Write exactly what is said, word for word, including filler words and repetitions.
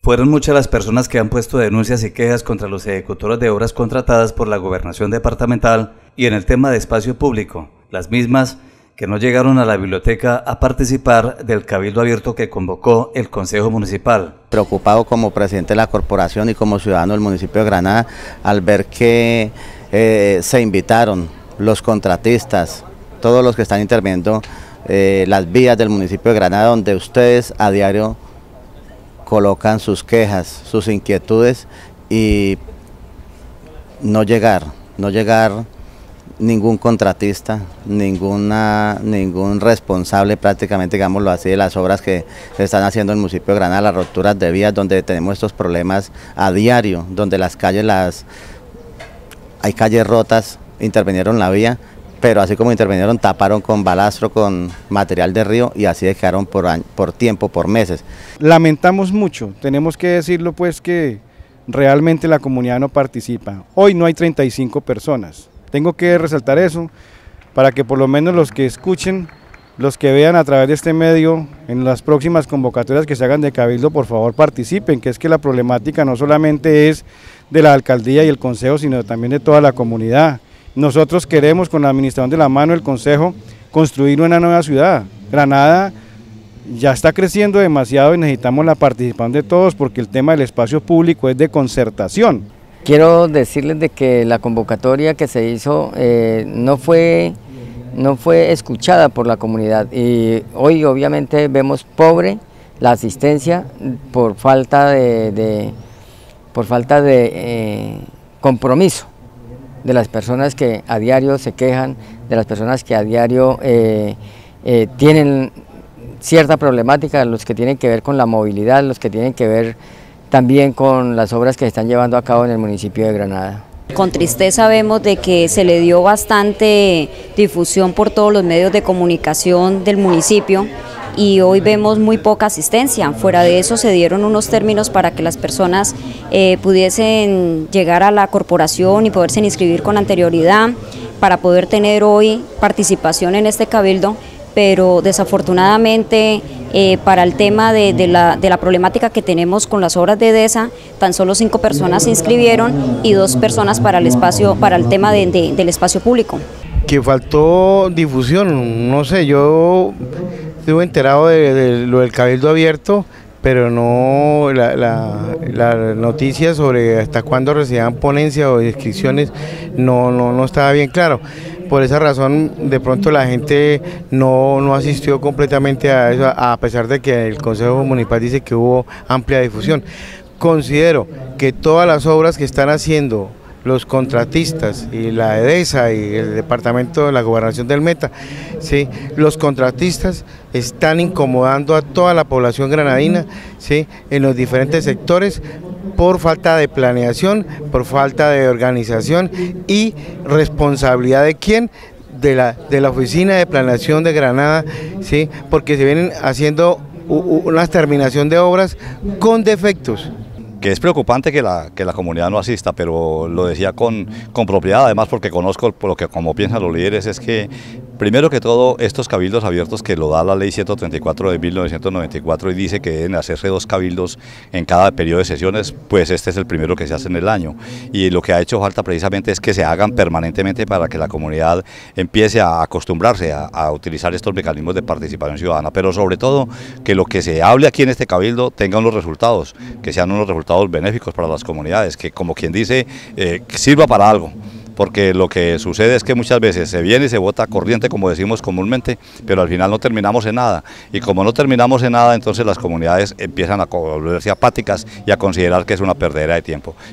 Fueron muchas las personas que han puesto denuncias y quejas contra los ejecutores de obras contratadas por la Gobernación Departamental y en el tema de espacio público, las mismas que no llegaron a la biblioteca a participar del cabildo abierto que convocó el Consejo Municipal. Preocupado como presidente de la corporación y como ciudadano del municipio de Granada al ver que eh, se invitaron los contratistas, todos los que están interviniendo eh, las vías del municipio de Granada, donde ustedes a diario colocan sus quejas, sus inquietudes y no llegar, no llegar ningún contratista, ninguna, ningún responsable prácticamente, digámoslo así, de las obras que se están haciendo en el municipio de Granada, las roturas de vías, donde tenemos estos problemas a diario, donde las calles, las hay calles rotas, intervinieron la vía, pero así como intervinieron, taparon con balastro, con material de río y así dejaron por, por tiempo, por meses. Lamentamos mucho, tenemos que decirlo pues que realmente la comunidad no participa. Hoy no hay treinta y cinco personas, tengo que resaltar eso para que por lo menos los que escuchen, los que vean a través de este medio, en las próximas convocatorias que se hagan de cabildo, por favor participen, que es que la problemática no solamente es de la alcaldía y el consejo, sino también de toda la comunidad. Nosotros queremos, con la administración de la mano del Consejo, construir una nueva ciudad. Granada ya está creciendo demasiado y necesitamos la participación de todos porque el tema del espacio público es de concertación. Quiero decirles de que la convocatoria que se hizo eh, no fue, no fue escuchada por la comunidad y hoy obviamente vemos pobre la asistencia por falta de, de, por falta de eh, compromiso de las personas que a diario se quejan, de las personas que a diario eh, eh, tienen cierta problemática, los que tienen que ver con la movilidad, los que tienen que ver también con las obras que se están llevando a cabo en el municipio de Granada. Con tristeza vemos de que se le dio bastante difusión por todos los medios de comunicación del municipio y hoy vemos muy poca asistencia. Fuera de eso se dieron unos términos para que las personas eh, pudiesen llegar a la corporación y poderse inscribir con anterioridad para poder tener hoy participación en este cabildo, pero desafortunadamente eh, para el tema de, de, la, de la problemática que tenemos con las obras de DESA, tan solo cinco personas se inscribieron y dos personas para el espacio, para el tema de, de, del espacio público. Que faltó difusión, no sé, yo estuve enterado de, de lo del cabildo abierto, pero no la, la, la noticia sobre hasta cuándo recibían ponencia o inscripciones no, no, no estaba bien claro. Por esa razón de pronto la gente no, no asistió completamente a eso, a pesar de que el Consejo Municipal dice que hubo amplia difusión. Considero que todas las obras que están haciendo los contratistas y la EDESA y el departamento de la gobernación del Meta, ¿sí? Los contratistas están incomodando a toda la población granadina, ¿sí? En los diferentes sectores por falta de planeación, por falta de organización y responsabilidad de quién, de la, de la Oficina de Planeación de Granada, ¿sí? Porque se vienen haciendo una terminación de obras con defectos. Que es preocupante que la, que la comunidad no asista, pero lo decía con, con propiedad, además porque conozco por lo que como piensan los líderes, es que primero que todo estos cabildos abiertos que lo da la ley ciento treinta y cuatro de mil novecientos noventa y cuatro y dice que deben hacerse dos cabildos en cada periodo de sesiones, pues este es el primero que se hace en el año y lo que ha hecho falta precisamente es que se hagan permanentemente para que la comunidad empiece a acostumbrarse a, a utilizar estos mecanismos de participación ciudadana, pero sobre todo que lo que se hable aquí en este cabildo tenga unos resultados, que sean unos resultados benéficos para las comunidades, que como quien dice, eh, sirva para algo. Porque lo que sucede es que muchas veces se viene y se vota corriente, como decimos comúnmente, pero al final no terminamos en nada. Y como no terminamos en nada, entonces las comunidades empiezan a volverse apáticas y a considerar que es una perdedera de tiempo.